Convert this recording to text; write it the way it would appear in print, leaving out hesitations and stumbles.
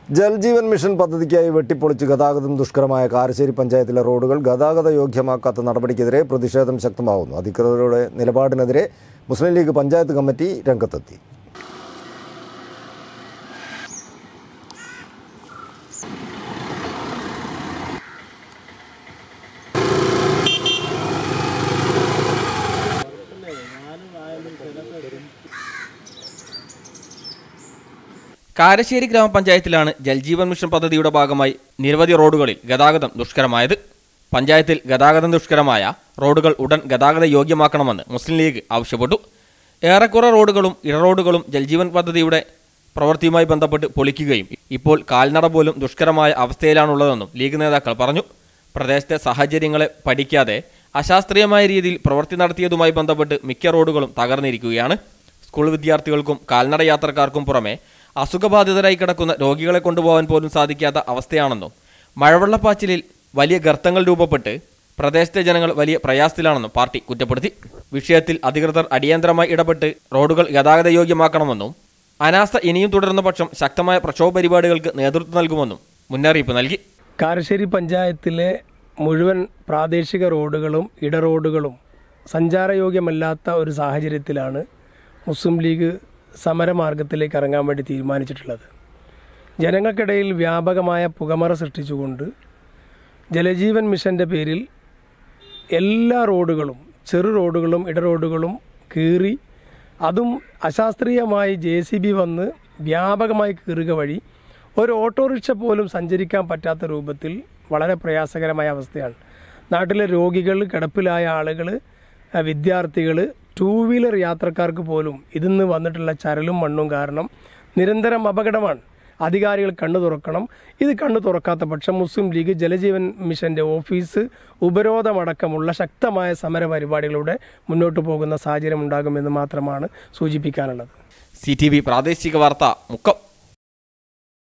Jal Jeevan mission പദ്ധതിക്കായി വെട്ടിപ്പൊളിച്ച് ഗതാഗതം ദുഷ്കരമായ കാരശ്ശേരി പഞ്ചായത്തിലെ റോഡുകൾ ഗതാഗത യോഗ്യമാക്കാത്ത നടപടിക്കെതിരെ പ്രതിഷേധം ശക്തമാവുന്നു. അധികൃതരുടെ നിലപാടിനെതിരെ മുസ്ലിം ലീഗ് പഞ്ചായത്ത് കമ്മിറ്റി രംഗത്തെത്തി. കാരശ്ശേരി ഗ്രാമപഞ്ചായത്തിലാണ് ജൽജീവൻ മിഷൻ പദ്ധതിയുടെ ഭാഗമായി നിരവധി റോഡുകളിൽ ഗതാഗതം ദുഷ്കരമായത്. പഞ്ചായത്തിൽ ഗതാഗതം ദുഷ്കരമായ റോഡുകൾ ഉടൻ ഗതാഗത യോഗ്യമാക്കണമെന്ന് മുസ്ലിം ലീഗ് ആവശ്യപ്പെട്ടു. ഏറെക്കുറെ റോഡുകളും ഇടറോഡുകളും ജൽജീവൻ പദ്ധതിയുടെ പ്രവൃത്തിയുമായി ബന്ധപ്പെട്ട് പൊളിക്കുകയും ഇപ്പോൾ കാൽനട പോലും ദുഷ്കരമായ അവസ്ഥയിലാണുള്ളതെന്നും ലീഗ് നേതാക്കൾ പറഞ്ഞു. പ്രദേശത്തെ സാഹചര്യങ്ങളെ പഠിക്കാതെ അശാസ്ത്രീയമായ രീതിയിൽ പ്രവൃത്തി നടത്തിയതുമായി ബന്ധപ്പെട്ട് മിക്ക റോഡുകളും തകർന്നിരിക്കുകയാണ്. സ്കൂൾ വിദ്യാർത്ഥികൾക്കും കാൽനട യാത്രക്കാർക്കും പുറമെ അസുഖബാധിതരായി കിടക്കുന്ന രോഗികളെ കൊണ്ടുപോകാൻ പോലും സാധിക്കാത്ത അവസ്ഥയാണെന്നും മഴവെള്ളപ്പാച്ചിലിൽ വലിയ ഗർത്തങ്ങൾ രൂപപ്പെട്ട് പ്രദേശത്തെ ജനങ്ങൾ വലിയ പ്രയാസത്തിലാണെന്നും പാർട്ടി കുറ്റപ്പെടുത്തി. വിഷയത്തിൽ അധികൃതർ അടിയന്തരമായി ഇടപെട്ട് റോഡുകൾ ഗതാഗത യോഗ്യമാക്കണമെന്നും അനാസ്ഥ ഇനിയും തുടരുന്ന പക്ഷം ശക്തമായ പ്രക്ഷോഭ പരിപാടികൾക്ക് നേതൃത്വം നൽകുമെന്നും മുന്നറിയിപ്പ് നൽകി. കാരശ്ശേരി പഞ്ചായത്തിലെ മുഴുവൻ പ്രാദേശിക റോഡുകളും ഇടറോഡുകളും സഞ്ചാരയോഗ്യമല്ലാത്ത ഒരു സാഹചര്യത്തിലാണ് മുസ്ലിം ലീഗ് സമരമാർഗത്തിലേക്ക് ഇറങ്ങാൻ വേണ്ടി തീരുമാനിച്ചിട്ടുള്ളത്. ജനങ്ങൾക്കിടയിൽ വ്യാപകമായ പുകമറ സൃഷ്ടിച്ചുകൊണ്ട് ജലജീവൻ മിഷൻ്റെ പേരിൽ എല്ലാ റോഡുകളും ചെറു റോഡുകളും ഇടറോഡുകളും കീറി അതും അശാസ്ത്രീയമായി JCB വന്ന് വ്യാപകമായി കീറുക വഴി ഒരു ഓട്ടോറിക്ഷ പോലും സഞ്ചരിക്കാൻ പറ്റാത്ത രൂപത്തിൽ വളരെ പ്രയാസകരമായ അവസ്ഥയാണ്. നാട്ടിലെ രോഗികൾ, കിടപ്പിലായ ആളുകൾ, വിദ്യാർത്ഥികൾ, 2 വീലർ യാത്രക്കാർക്ക് പോലും ഇതിന്ന് വന്നിട്ടുള്ള ചരലും മണ്ണും കാരണം നിരന്തരം അപകടമാണ്. അധികാരികൾ കണ്ണു തുറക്കണം. ഇത് കണ്ണു തുറക്കാത്ത പക്ഷം മുസ്ലിം ലീഗ് ജലജീവൻ മിഷൻ്റെ ഓഫീസ് ഉപരോധമടക്കമുള്ള ശക്തമായ സമര പരിപാടികളിലൂടെ മുന്നോട്ട് പോകുന്ന സാഹചര്യം ഉണ്ടാകുമെന്ന് മാത്രമാണ് സൂചിപ്പിക്കാനുള്ളത്. CTV പ്രാദേശിക വാർത്ത മുക്കം.